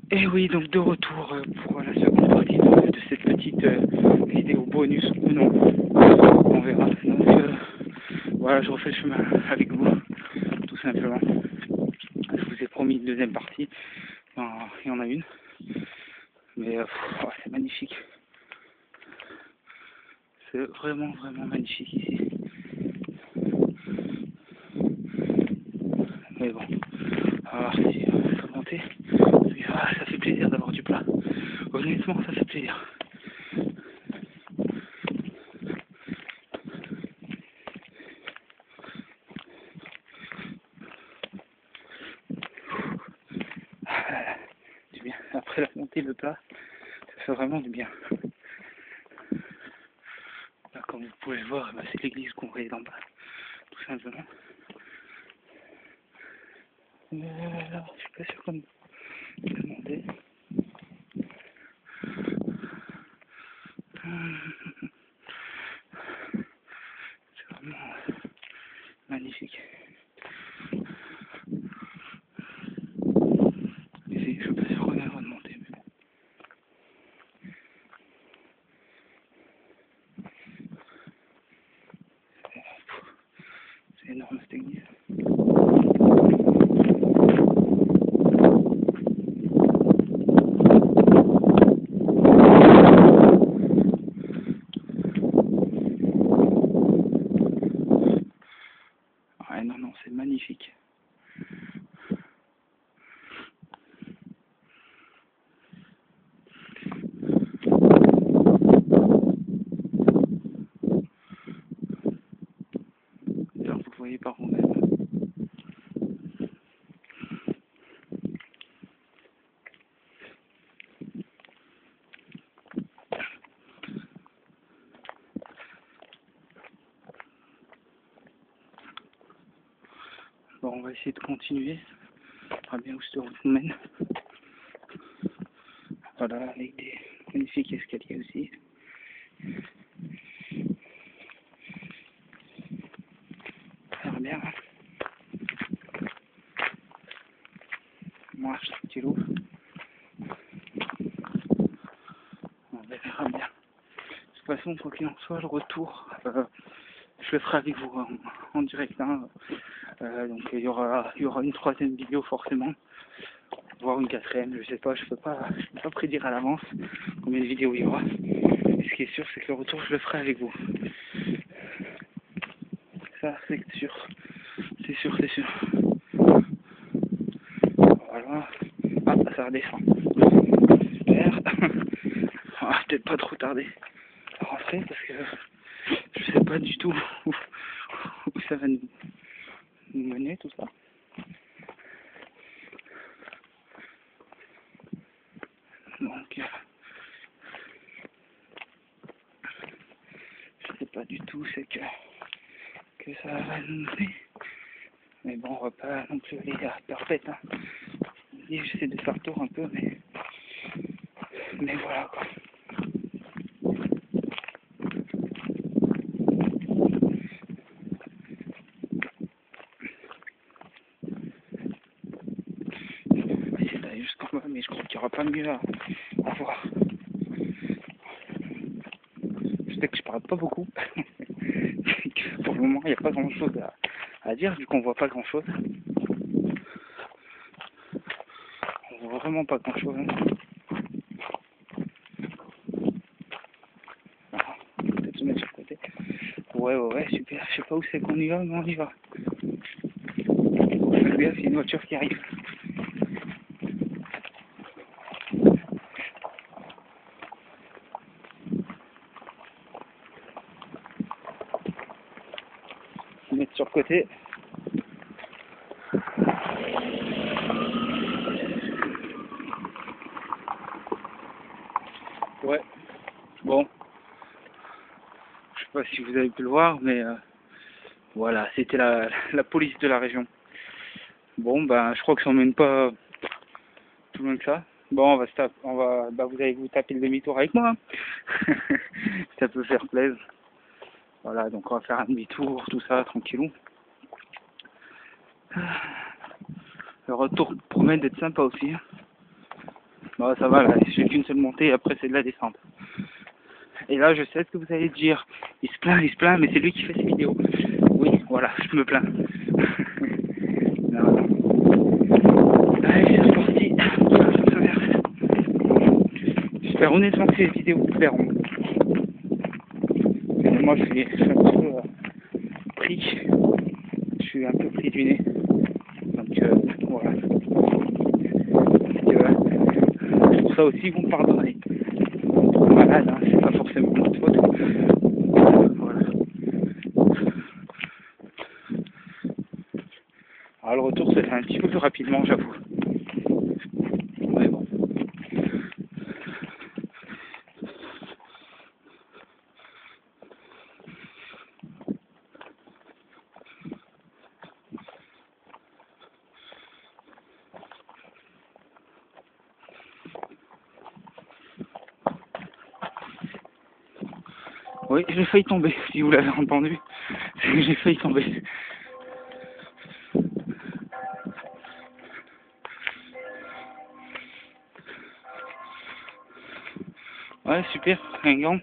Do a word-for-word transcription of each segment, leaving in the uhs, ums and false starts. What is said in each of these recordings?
Et oui, donc de retour euh, pour la seconde partie de, de cette petite euh, vidéo bonus ou non, on verra. Donc euh, voilà, je refais le chemin avec vous, tout simplement. Je vous ai promis une deuxième partie, non, il y en a une, mais euh, pff, oh, c'est magnifique. C'est vraiment, vraiment magnifique ici. Mais bon, alors si il faut monter, ah, ça fait plaisir d'avoir du plat. Honnêtement, ça fait plaisir. Ah, du bien. Après la montée, le plat, ça fait vraiment du bien. Là, comme vous pouvez le voir, bah, c'est l'église qu'on voyait d'en bas, tout simplement. Euh, alors, je suis pas sûr comme demander. C'est vraiment magnifique. Ici, je suis pas sûr qu'on ait le droit de monter, mais bon. C'est énorme cette église. Ah non, non, c'est magnifique. Alors, vous voyez par vous-même. Bon, on va essayer de continuer. On verra bien où cette route nous mène. Voilà, avec des magnifiques escaliers aussi. Ça va bien, hein. On marche tranquillou. On verra bien. De toute façon, quoi qu'il en soit, le retour, euh, je le ferai avec vous en, en direct. Hein. Euh, donc il y aura, il y aura une troisième vidéo forcément, voire une quatrième, je sais pas, je peux pas, je peux pas prédire à l'avance combien de vidéos il y aura. Mais ce qui est sûr, c'est que le retour, je le ferai avec vous. Ça, c'est sûr, c'est sûr, c'est sûr. Voilà. Ah, ça redescend. Super. Ah, peut-être pas trop tarder à rentrer parce que je sais pas du tout où, où ça va nous, nous mener tout ça. Donc, je sais pas du tout c'est que, que ça va nous mener. Mais bon, on va pas non plus aller à perpète. Hein. J'essaie de faire tour un peu, mais, mais voilà quoi. On va essayer d'aller jusqu'en bas, mais je crois qu'il n'y aura pas mieux à, à voir. Je sais que je parle pas beaucoup. Pour le moment, il n'y a pas grand chose à, à dire, vu qu'on voit pas grand chose. On voit vraiment pas grand chose. Hein. Voilà. Peut-être se mettre sur le côté. Ouais, ouais, ouais, super. Je sais pas où c'est qu'on y va, mais on y va. Faites gaffe, il y a une voiture qui arrive. Se mettre sur le côté. Ouais, bon. Je sais pas si vous avez pu le voir, mais euh, voilà, c'était la, la police de la région. Bon, ben, je crois que ça emmène pas plus loin que ça. Bon, on va se taper, on va, bah, vous allez vous taper le demi-tour avec moi. Hein. Ça peut faire plaisir. Voilà, donc on va faire un demi-tour, tout ça, tranquillou. Le retour promet d'être sympa aussi. Hein. Bon, ça va, là, j'ai qu'une seule montée, et après c'est de la descente. Et là, je sais ce que vous allez dire. Il se plaint, il se plaint, mais c'est lui qui fait ses vidéos. Oui, voilà, je me plains. Non, non. Allez, c'est reparti. Ça traverse. J'espère honnêtement que ces vidéos vous plairont. Mais moi, je suis, je suis un petit peu euh, pris. Je suis un peu pris du nez. Donc, euh, voilà. Euh, pour ça aussi, vous me pardonnerez. Malade, hein, c'est pas forcément notre faute. Voilà. Alors le retour se fait un petit peu plus rapidement, j'avoue. Mais bon. Oui, j'ai failli tomber, si vous l'avez entendu. J'ai failli tomber. Ouais, super, un grand.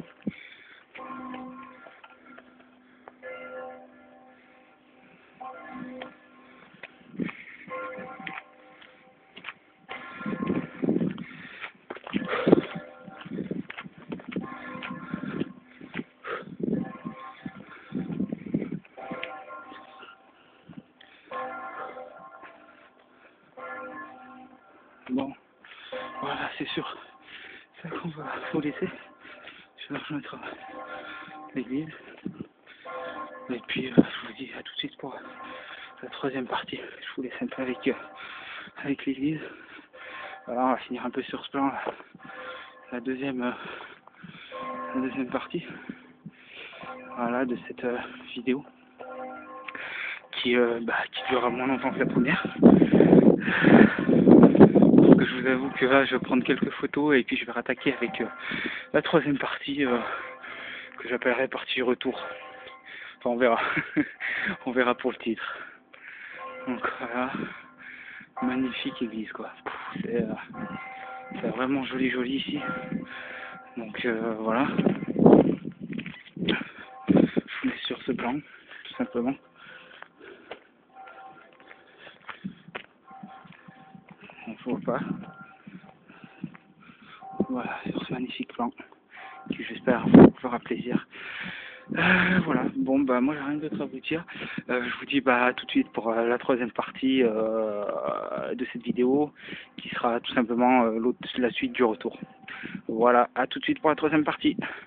Bon, voilà, c'est sûr. C'est ça qu'on va vous laisser. Je vais rejoindre l'église. Et puis, euh, je vous dis à tout de suite pour la troisième partie. Je vous laisse un peu avec, euh, avec l'église. Voilà, on va finir un peu sur ce plan, là. La deuxième, euh, la deuxième partie. Voilà, de cette euh, vidéo. Qui, euh, bah, qui durera moins longtemps que la première. Parce que je vous avoue que là, je vais prendre quelques photos et puis je vais rattaquer avec euh, la troisième partie euh, que j'appellerai partie retour. Enfin, on verra. On verra pour le titre. Donc voilà, magnifique église quoi. C'est euh, vraiment joli joli ici. Donc euh, voilà. Je vous laisse sur ce plan, tout simplement. On ne voit pas. Voilà, sur ce magnifique plan, qui j'espère vous fera plaisir. Euh, voilà, bon bah moi j'ai rien d'autre à vous dire. Euh, je vous dis bah tout de suite pour euh, la troisième partie euh, de cette vidéo, qui sera tout simplement euh, l'autre, la suite du retour. Voilà, à tout de suite pour la troisième partie.